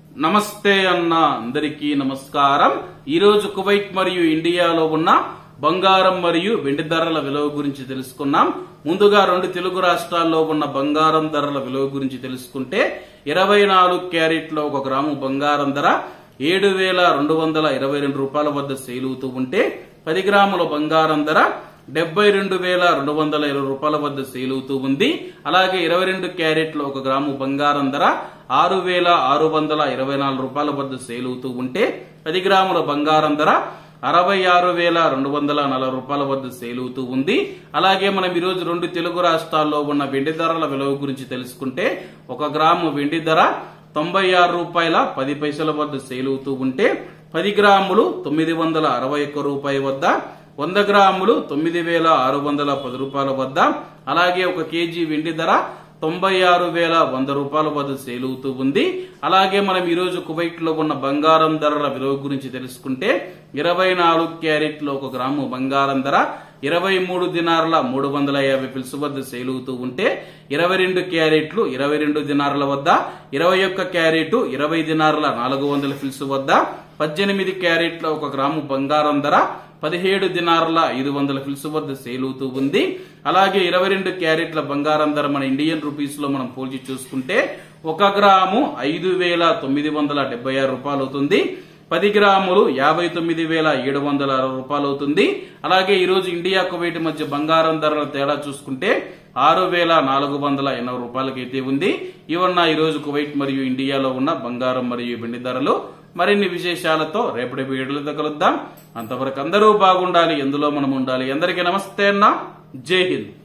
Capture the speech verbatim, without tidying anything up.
నమస్తే అన్న అందరికీ నమస్కారం। ఈ రోజు కువైట్ మరియు ఇండియాలో ఉన్న బంగారం మరియు వెండి ధరల విలువ గురించి తెలుసుకున్నాం। ముందుగా రెండు తెలుగు రాష్ట్రాల్లో ఉన్న బంగారం ధరల విలువ గురించి తెలుసుకుంటే ఇరవై నాలుగు క్యారెట్ల ఒక గ్రాము బంగారం ధర ఏడు వేల రెండు వందల ఇరవై రెండు రూపాయల వద్ద సేల్ అవుతూ ఉంటే పది గ్రాముల బంగారం ధర డెబ్బై రెండు వేల రెండు వందల ఇరవై రూపాయల వద్ద సేల్ అవుతూ ఉంది। అలాగే ఇరవై రెండు క్యారెట్ల ఒక గ్రాము బంగారం ధర ఆరు వేల ఆరు వందల ఇరవై నాలుగు రూపాయల వద్ద సేల్ అవుతూ ఉంటే పది గ్రాముల బంగారం ధర అరవై ఆరు వేల రెండు వందల నలభై రూపాయల వద్ద సేల్ అవుతూ ఉంది। అలాగే మనం ఈ రోజు రెండు తెలుగు రాష్ట్రాల్లో ఉన్న వెండి ధరల విలువ గురించి తెలుసుకుంటే ఒక గ్రాము వెండి ధర తొంభై ఆరు రూపాయల పది పైసల వద్ద సేల్ అవుతూ ఉంటే పది గ్రాములు తొమ్మిది వందల అరవై ఒక్క రూపాయల వద్ద వంద గ్రాములు తొమ్మిది వేల ఆరు వందల పది రూపాయల వద్ద అలాగే ఒక కేజీ వెండి ధర తొంభై ఆరు వేల వంద రూపాయల వద్ద సేల్ అవుతూ ఉంది। అలాగే మనం ఈ రోజు కువైట్ లో ఉన్న బంగారం ధరల విలువ గురించి తెలుసుకుంటే ఇరవై నాలుగు క్యారెట్ల ఒక గ్రాము బంగారం ధర ఇరవై మూడు దినార్ల మూడు వందల యాభై పిల్స్ వద్ద సేల్ అవుతూ ఉంటే ఇరవై రెండు క్యారెట్లు ఇరవై రెండు దినార్ల వద్ద ఇరవై ఒక్క క్యారెట్ ఇరవై దినార్ల నాలుగు వందల ఫిల్స్ వద్ద పద్దెనిమిది క్యారెట్ల ఒక గ్రాము బంగారం ధర పదిహేడు దినార్ల ఐదు వందల ఫిల్స్ వద్ద సేల్ అవుతూ ఉంది। అలాగే ఇరవై రెండు క్యారెట్ల బంగారం ధర మన ఇండియన్ రూపీస్ లో మనం పోల్చి చూసుకుంటే ఒక గ్రాము ఐదు వేల తొమ్మిది వందల డెబ్బై ఆరు రూపాయలు అవుతుంది। పది గ్రాములు యాభై తొమ్మిది వేల ఏడు వందల అరవై రూపాయలు అవుతుంది। అలాగే ఈ రోజు ఇండియా కువైట్ మధ్య బంగారం ధరల తేడా చూసుకుంటే ఆరు వేల నాలుగు వందల ఎనభై రూపాయలకైతే ఉంది। ఇవన్న ఈ రోజు కువైట్ మరియు ఇండియాలో ఉన్న బంగారం మరియు వెండి ధరలు। మరిన్ని విశేషాలతో రేపటి వీడియోలో కలుద్దాం। అంతవరకు అందరూ బాగుండాలి, ఎందులో మనం ఉండాలి। అందరికీ నమస్తే అన్న, జై హింద్।